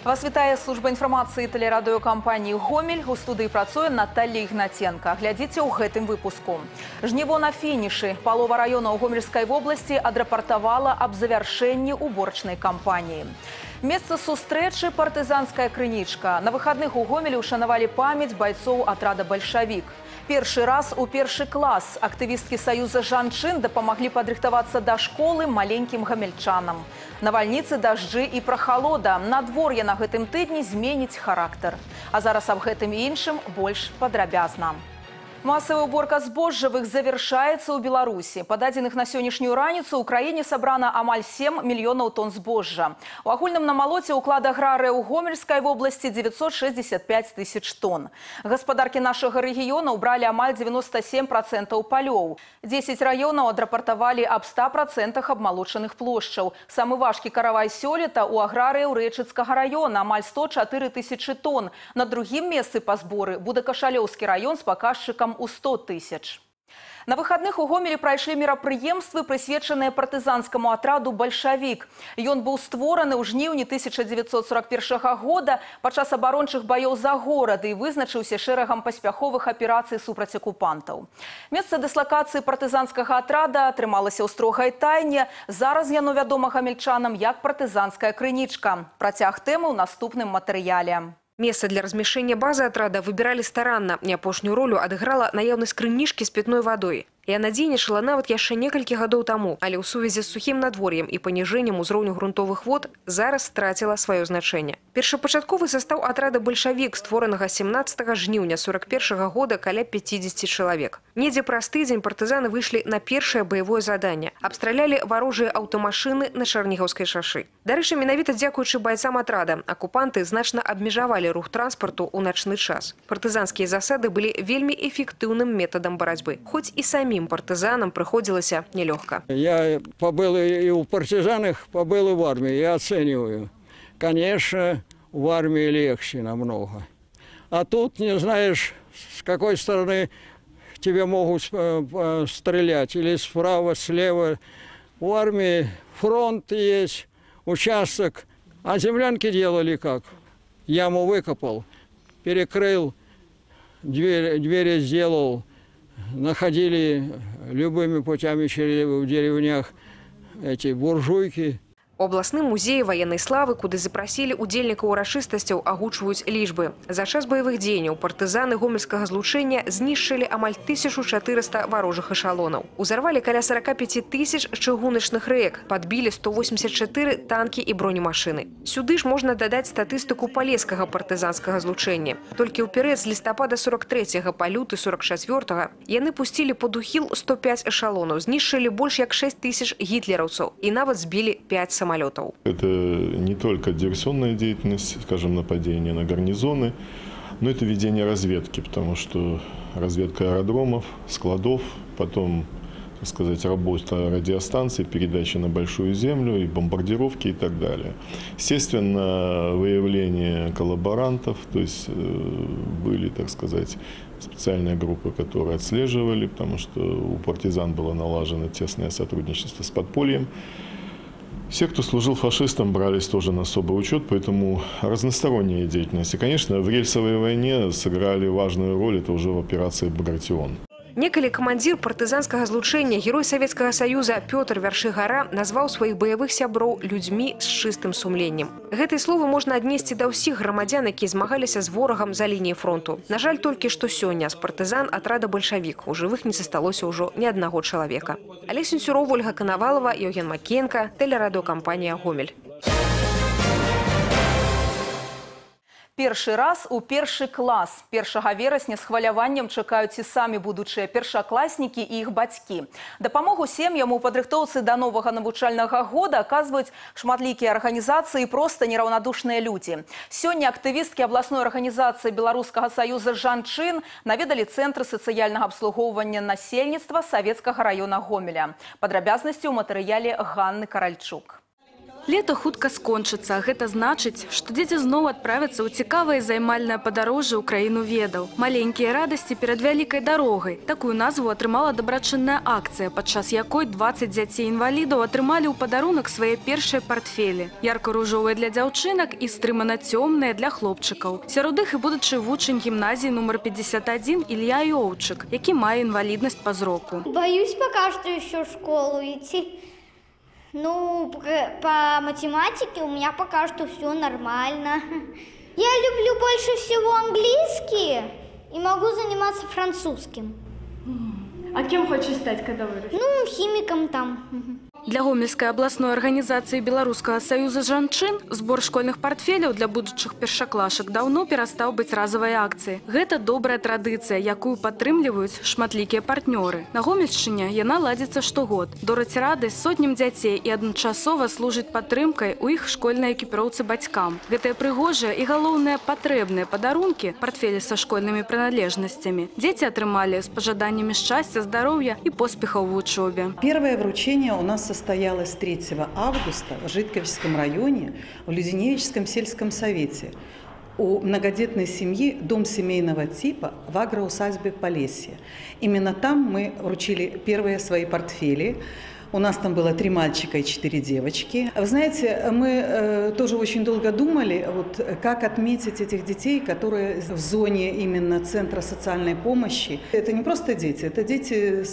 Вас вітае служба інфармацыі тэлерадыёкампаніі «Гомель». У студыі працуе Наталья Ігнаценка. Глядзіце ў гэтым выпуску. Жніво на фінішы. Палова раёнаў Гомельскай вобласці адрапартавала аб завяршэнні уборачнай кампаніі. Месца сустрэчы – партызанская крынічка. На выхадных у Гомелі ушанавалі памяць байцоў атрада «Бальшавік». Першы раз у першы клас актывісткі Саюза жанчын дапамаглі падрыхтавацца да школы маленькім гамельчанам. Навальніцы, дажджы і прахалода. Надвор'е на гэтым тыдні зменіць характар. А зараз аб гэтым і іншым больш падрабязна. Масавая уборка збожжавых завяршаецца ў Беларусі. Па дадзеных на сённяшнюю раніцу ў краіне сабрана амаль 7 мільёнаў тонн збожжа. У агульным намалоце ўклад аграрыя ў Гомельскай вобласці 965 тысяч тонн. Гаспадаркі нашага рэгіёна ўбралі амаль 97% палёў. 10 раёнаў адрапартавалі аб 100% абмалочаных плошчаў. Самы важкі каравай сёлета ў аграрыяў Рэчыцкага раёна амаль 104 тысячы тонн. На другім месцы па зборы будзе Кашалёўскі раён з паказчыкам у 100 тысяч. На выхадных у Гомелі прайшлі мерапрыемствы, прысвечаныя партызанскаму атраду «Бальшавік». Ён быў створаны ў жніўні 1941 года падчас абарончых баёў за горад і вызначыўся шэрагам паспяховых аперацый супраць акупантаў. Месца дыслакацыі партызанскага атрада атрымалася ў строгай тайне. Зараз яно вядома гамельчанам як партызанская крынічка. Працяг тэмы ў наступным матэрыяле. Место для размещения базы отряда выбирали старанно. Не апошнюю роль адыграла наявность крынічкі с питной водой. Яна дзейнічала нават яшчэ некалькі гадоў таму, але ў сувязі з сухім надвор'ем і паніжэннем узроўню грунтовых вод зараз страціла сваё значэнне. Першапачатковы састаў атрада «Бальшавік», створанага 17 жніўня 41 года, каля 50 чалавек. Недзе праз тыдзень партызаны выйшлі на першае баявое заданне. Абстралялі варожыя аўтамашыны на Чарнігаўскай шашы. Дарэчы, менавіта дзякуючы байцам атрада, акупанты значна абмежавалі рух транспарту ў начны час. Партызанскія засады былі вельмі эфектыўным метадам барацьбы, хоць і самим партизанам приходилось нелегко. Я побыл и у партизанах, побыл и в армии. Я оцениваю. Конечно, в армии легче намного. А тут не знаешь, с какой стороны тебе могут стрелять. Или справа, слева. У армии фронт есть, участок. А землянки делали как? Яму выкопал, перекрыл, двери сделал. Находили любыми путями в деревнях эти буржуйки. У абласным музеі ваеннай славы, куды запрасілі удзельнікаў урачыстасцяў, агучваюць лічбы. За час баявых дзеянняў партызаны гомельскага злучэння знішчылі амаль 1400 варожых эшалонаў. Узарвалі каля 45 тысяч чыгуначных рэек, падбілі 184 танкі і бронемашыны. Сюды ж можна дадаць статыстыку палескага партызанскага злучэння. Толькі ў перыяд з лістапада 43 па люты 44 яны пусцілі пад ухіл 105 эшалонаў, знішчылі больш як 6 тысяч гітлераўцаў і нават збілі 5 самолетов. Это не только диверсионная деятельность, скажем, нападение на гарнизоны, но это ведение разведки, потому что разведка аэродромов, складов, потом, так сказать, работа радиостанций, передачи на большую землю и бомбардировки и так далее. Естественно, выявление коллаборантов, то есть были, так сказать, специальные группы, которые отслеживали, потому что у партизан было налажено тесное сотрудничество с подпольем. Все, кто служил фашистам, брались тоже на особый учет, поэтому разносторонняя деятельность. И, конечно, в рельсовой войне сыграли важную роль, это уже в операции «Багратион». Некалі камандзір партызанскага злучэння, герой Савецкага Саюза Пётр Вяршыгара назваў сваіх баявых сяброў людзьмі з чыстым сумленнем. Гэтыя словы можна аднесці да ўсіх грамадзян, якія змагаліся з ворагам за лініяй фронту. На жаль, толькі што сёння з партызан атрада «Бальшавік» у жывых не засталося ўжо ні аднаго чалавека. Алесь Сенцюроў, Ольга Канавалова, Евген Макенка, тэлерадыёкампанія «Гомель». Першы раз у першы клас. 1 верасня з хваляваннем чакаюць і самі будучыя першакласнікі і іх бацькі. Дапамогу сем'ям у падрыхтоўцы да новага навучальнага года аказваюць шматлікія арганізацыі і проста нераўнадушныя людзі. Сёння актывісткі абласной арганізацыі Беларускага саюза жанчын наведалі цэнтры сацыяльнага абслугоўвання насельніцтва Савецкага раёна Гомеля. Падрабязнасці ў матэрыяле Ганны Каральчук. Лето хутка скончыцца. Гэта значыць, што дзеці зноў адправяцца ў цікавае займальнае падарожжа ў краіну ведаў. Маленькія радасці перад вялікай дарогай. Такую назву атрымала дабрачынная акцыя, падчас якой 20 дзяцей-інвалідаў атрымалі ў падарунак свае першыя партфелі. Ярка-ружовыя для дзяўчынак і стрымана-цёмныя для хлопчыкаў. Сярод іх і будучы вучань гімназіі нумар 51 Илья Йоўчык, які мае інваліднасць па зроку. Боюсь пока что еще в школу идти. Ну, по математике у меня пока что все нормально. Я люблю больше всего английский и могу заниматься французским. А кем хочешь стать, когда вырастешь? Ну, химиком там. Для Гомельской областной организации Белорусского союза жанчын збор школьных портфеляў для будучых першаклашак даўно перастаў быць разавай акцыяй. Гэта добрая традыцыя, якую падтрымліваюць шматлікія партнёры. На Гомельшчыне яна ладзіцца штогод. Дораць радасць сотням дзяцей і адначасова служыць падтрымкай у іх школьнай экіпіроўцы бацькам. Гэтыя прыгожыя і галоўныя патрэбныя падарункі, портфелі са школьнымі прыналежнасцямі, дзеці атрымалі з пажаданнямі шчасця, здароўя і поспехаў у вучобе. Первое вручение у нас состоялось 3 августа в Житковичском районе в Людиневичском сельском совете. У многодетной семьи дом семейного типа в агроусадьбе Полесье. Именно там мы вручили первые свои портфели. У нас там было 3 мальчика и 4 девочки. Вы знаете, мы тоже очень долго думали, вот, как отметить этих детей, которые в зоне именно Центра социальной помощи. Это не просто дети, это дети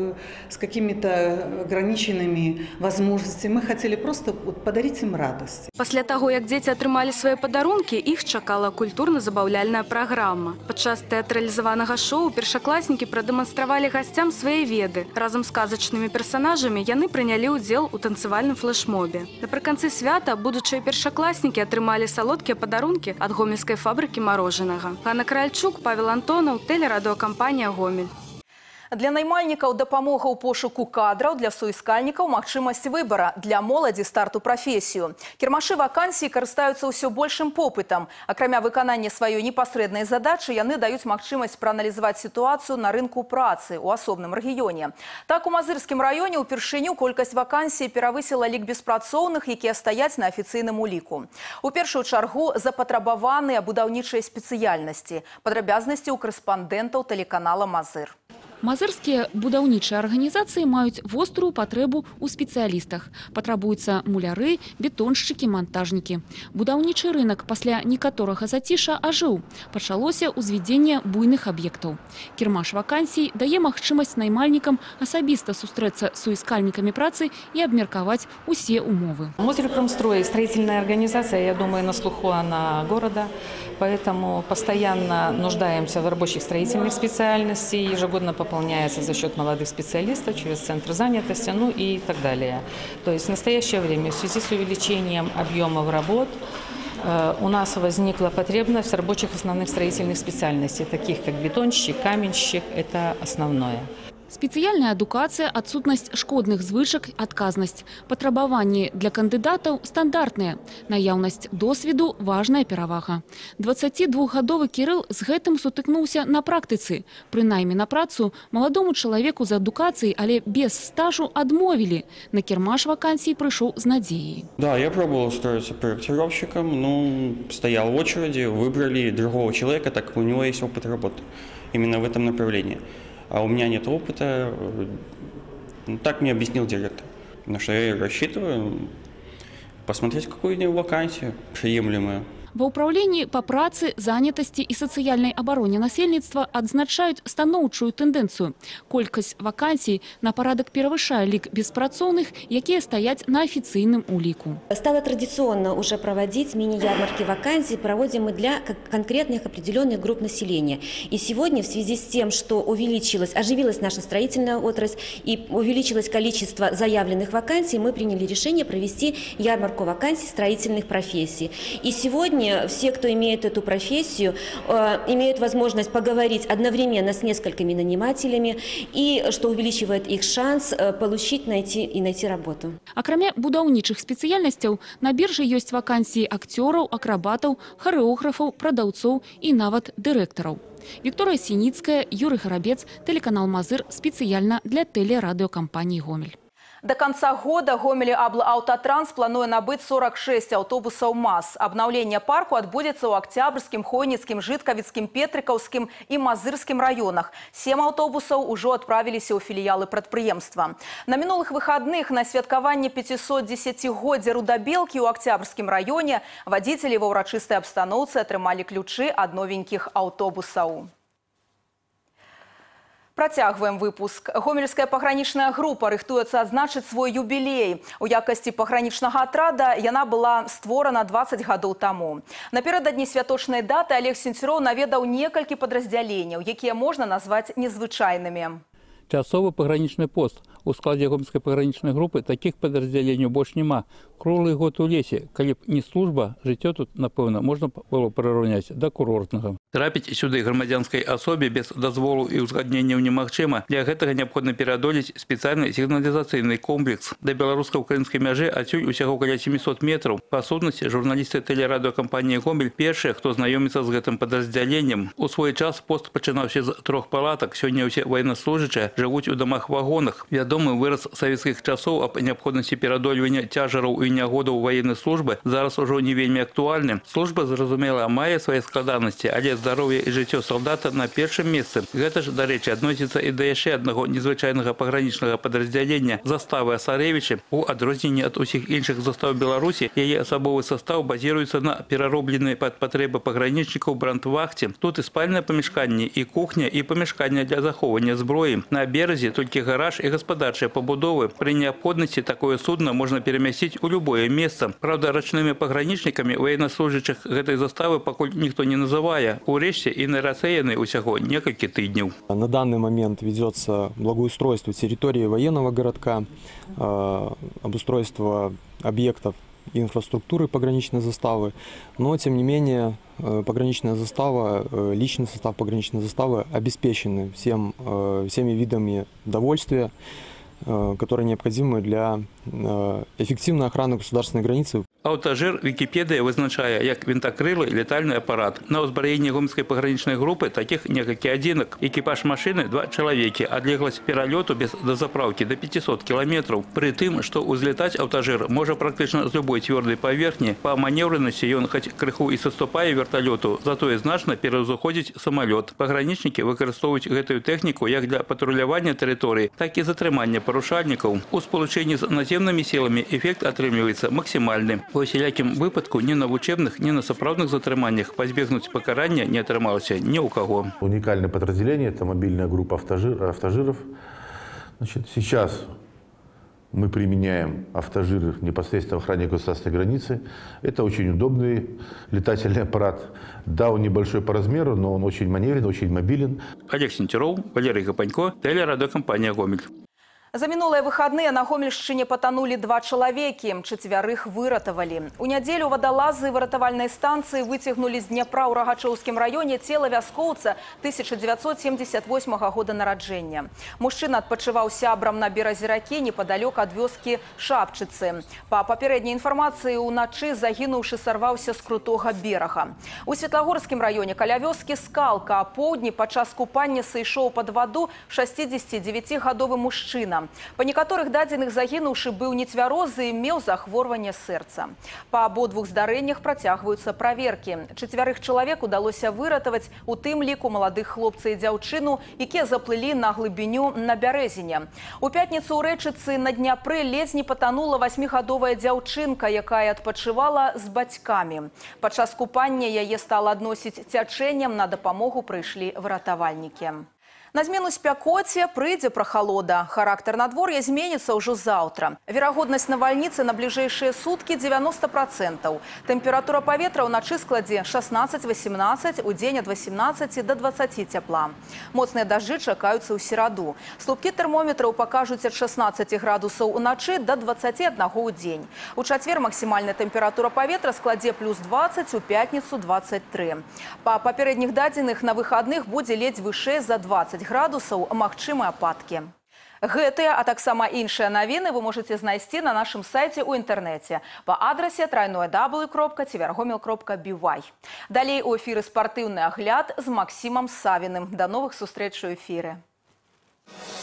с какими-то ограниченными возможностями. Мы хотели просто вот, подарить им радость. Пасля таго, як дзеці атрымалі свае падарункі, іх чакала культурна-забаўляльная праграма. Падчас тэатралізаванага шоу першакласнікі прадэманстравалі гасцям свае веды. Разам з казачнымі персанажамі яны прынялі ўдзел у танцевальным флешмобе. Напрыканцы свята будучыя першакласнікі атрымалі салодкія падарункі ад гомельскай фабрыкі марожанага. Ганна Кральчук, Павел Антонов, тэлерадыёкампанія «Гомель». Для наймальнікаў дапамога ў пошуку кадраў, для суіскальнікаў магчымасць выбара, для моладзі старту прафесію. Кірмашы вакансій карыстаюцца ўсё большым попытам. Акрамя выканання сваёй непасрэднай задачы, яны даюць магчымасць прааналізаваць сітуацыю на рынку працы ў асобным рэгіёне. Так, у Мазырскім раёне ўпершыню колькасць вакансій перавысіла лік беспрацоўных, якія стаяць на афіцыйным уліку. У першую чаргу запатрабаваныя будаўнічыя спецыяльнасці. Падрабязнасці ў корэспандэнтаў тэлеканала «Мазыр». Мазырскія будаўнічыя арганізацыі маюць вострую патрэбу ў спецыялістах. Патрабуюцца муляры, бетоншчыкі, мантажнікі. Будаўнічы рынак пасля некаторага заціша ажыў. Пачалося ўзвядзенне буйных аб'ектаў. Кірмаш вакансій дае магчымасць наймальнікам асабіста сустрэцца з суіскальнікамі працы і абмеркаваць усе умовы. Мозырпромстрой, строительная организация, я думаю, на слуху она города, поэтому постоянно нуждаемся в рабочих строительных специальностей, ежегодно пополняется за счет молодых специалистов через центр занятости, ну и так далее. То есть в настоящее время в связи с увеличением объемов работ у нас возникла потребность в рабочих основных строительных специальностей, таких как бетонщик, каменщик, это основное. Спецыяльная адукацыя, адсутнасць шкодных звычак, адказнасць. Патрабаванні для кандыдатаў стандартныя. Наяўнасць досведу – важная перавага. 22-гадовы Кірыл з гэтым сутыкнуўся на практыцы. Прынаймні на працу маладому чалавеку з адукацыяй, але без стажу адмовілі. На кірмаш вакансій прыйшоў з надзеяй. Да, я пробовал устроиться проектировщиком, но стоял в очереди, выбрали другого человека, так как у него есть опыт работы именно в этом направлении. А у меня нет опыта, так мне объяснил директор. На что я рассчитываю посмотреть какую-нибудь вакансию приемлемую. Ва ўпраўленні па працы, занятасці і сацыяльнай абароне насельніцтва адзначаюць станоўчую тэндэнцыю. Колькасць вакансій на парадак перавышае лік беспрацоўных, якія стаяць на афіцыйным уліку. Стало традиционно уже проводить мини-ярмарки вакансий, проводим мы для конкретных определенных групп населения. И сегодня в связи с тем, что оживилась наша строительная отрасль и увеличилось количество заявленных вакансий, мы приняли решение провести ярмарку вакансий строительных профессий. И сегодня все, кто имеет эту профессию, имеют возможность поговорить одновременно с несколькими нанимателями, и что увеличивает их шанс найти работу. Акрамя будаўнічых спецыяльнасцяў, на біржы ёсць вакансіі акцёраў, акрабатаў, харэографаў, прадаўцоў і нават дырэктараў. Вікторыя Сініцкая, Юрый Харабец, тэлеканал «Мазыр» спецыяльна для тэлерадыёкампаніі «Гомель». До конца года Гомель Аблаутотранс плануе набыть 46 автобусов МАЗ. Обновление парку отбудется у Октябрьским, Хойницким, Житковицким, Петрикowским и Мазырским районах. 7 автобусов уже отправились у филиалы предприемства. На минулых выходных на святковании 510-годия Рудобелки у Октябрьским районе водители во урочистой обстановке отрымали ключи от новеньких автобусов. Працягваем выпуск. Гомельская паграничная группа рыхтуецца адзначыць свой юбилей. У якасці паграничнага атрада яна была створана 20 гадоў таму. Наперададні святочнай даты Олег Сенцюроў наведаў некалькі падраздзяленняў, якія можна назваць незвычайнымі. Часовый пограничный пост. У складе гомельской пограничной группы таких подразделений больше нема. Круглый год у лесе, калі б не служба, жыццё тут, напэўна, можна было прыраўняць да курортнага. Трапіць сюды грамадзянскай асобе без дазволу і ўзгадненняў немагчыма. Для гэтага неабходна пераадолець спецыяльны сігналізацыйны комплекс. Да беларуска-украінскай мяжы адсюль усяго каля 700 метраў. Па сутнасці, журналісты тэлерадыёкампаніі «Гомель» першыя, хто знаёміцца з гэтым падраздзяленнем. У свой час пост пачынаўся з 3 палатак. Сёння ўсе военнослужачыя жывуць у домах-вагонах. Вядомы выраз савецкіх часоў аб неабходнасці пераадольвання цяжараў і нягодаў военной службы зараз ужо не вельмі актуальны. Служба, зразумела, мае свае складанасці, але здароўе і жыццё салдата на першым месцы. Гэта ж, дарэчы, адносіцца і да яшчэ аднаго незвычайнага пагранічнага падраздзялення заставы Асарэвічы. У адрозненні ад усіх іншых застаў Беларусі, яе асабовы састаў базіруецца на пераробленай пад патрэбы пагранічнікаў брандвахце. Тут і спальныя памяшканні, і кухня, і памяшкання для захоўвання зброі. На беразе толькі гараж і гаспадарчыя пабудовы. Пры неабходнасці такое судно можна перамясціць у любое месца. Правда, рачнымі пагранічнікамі военнослужачых гэтай заставы пакуль ніхто не называе. Урэшце і на рассеяны усяго некалькі тыдняў. На данный момент ведется благоустройство территории военного городка, обустройство объектов инфраструктуры пограничной заставы, но тем не менее пограничная застава, личный состав пограничной заставы обеспечены всеми видами довольствия, которые необходимы для эффективной охраны государственной границы. Аўтажыр Вікіпедыя вызначае як вінтакрылы летальны апарат. На ўзбраенні гомельскай пагранічнай групы такіх некалькі адзінак. Экіпаж машыны 2 чалавекі, адлегласць пералёту без дазапраўкі до 500 кіламетраў. Пры тым, што ўзлетаць аўтажыр можа практычна з любой цвёрдай паверхні, па манеўранасці ён хоць крыху і саступае верталёту, затое значна пераўзыходзіць самалёт. Пагранічнікі выкарыстоўваюць гэтую тэхніку як для патрулявання тэрыторыі, так і затрымання парушальнікаў. У спалучэнні з наземнымі сіламі эфект атрымліваецца максімальны. У усялякім выпадку ни на вучебных, ни на сапраўдных затрыманнях пазбегнуць пакарання не атрымалася ни у кого. Уникальное подразделение – это мобильная группа автожиров. Значит, сейчас мы применяем автожиры непосредственно в охране государственной границы. Это очень удобный летательный аппарат. Да, он небольшой по размеру, но он очень маневрен, очень мобилен. Олег Сенцюроў, Валерий Гапанько, телерадиокомпания «Гомель». За мінулыя выходные на Гомельшчыне потонули 2 чалавекі, 4 выратавалі. У нядзелю вадалазы выратавальнай станцыі выцягнулі з Дняпра ў Рагачоўскім раёне цела вяскоўца 1978 года нараджэння. Мужчына адпачываў сябрам на беразе ракі непадалёк ад вёскі Шапчыцы. Па папярэдняй інфармацыі, уначы загінуўшы сарваўся з крутога берага. У Светлагорскім раёне каля вёскі Скалка апоўдні падчас купання сышоў пад ваду 69-гадовы мужчына. Па некаторых дадзеных загінуўшы быў нецвярозы і меў захворванне сэрца. Па абодвух здарэннях працягваюцца праверкі. 4 чалавек удалося выратаваць, у тым ліку маладых хлопца і дзяўчыну, якія заплылі на глыбіню на Бярэзіне. У пятніцу ў Рэчыцы на Дняпры ледзь не патанула 8-гадовая дзяўчынка, якая адпачывала з бацькамі. Падчас купання яе стала адносіць цячэннем, на дапамогу прыйшлі выратавальнікі. На змену спякоце прыйдзе прахалода. Характар надвор'я зменіцца ўжо заўтра. Верагоднасць навальніцы на бліжэйшыя суткі 90%. Тэмпература паветра ўначы складзе 16-18, у дзень ад 18 до 20 цяпла. Моцныя дажджы чакаюцца ў сераду. Слупкі тэрмометраў пакажуць ад 16 градусаў уначы до 21 у дзень. У чацвер максімальная тэмпература паветра складзе плюс 20, у пятніцу 23. Па папярэдніх дадзеных на выхадных будзе ледзь вышэй за 20 градусаў, магчымы ападкі. Гэтыя, а таксама іншыя навіны вы можаце знайсці на нашым сайце ў інтэрнэце па адрасе www.tvrgomel.by. Далей у эфіры спартыўны агляд з Максімам Савіным. Да новых сустрэч у эфіры.